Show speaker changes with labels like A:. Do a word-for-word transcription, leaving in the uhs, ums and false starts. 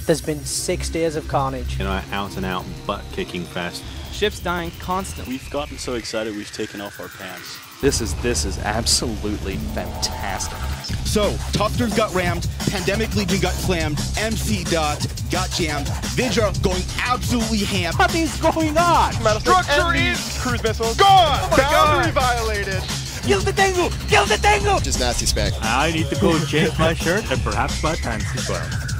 A: There's been six days of carnage.
B: You know, out and out butt kicking fest.
C: Ships dying constantly.
D: We've gotten so excited we've taken off our pants.
C: This is this is absolutely fantastic.
E: So, Tufters got rammed, Pandemic Legion got slammed, M C Dot got jammed, Vidra going absolutely ham.
A: What is going on?
F: Structure is cruise missiles gone! Oh my Boundary God. violated!
A: Kill the Tengu! Kill the Tengu!
G: Just nasty spec.
H: I need to go change my shirt and perhaps my pants as well.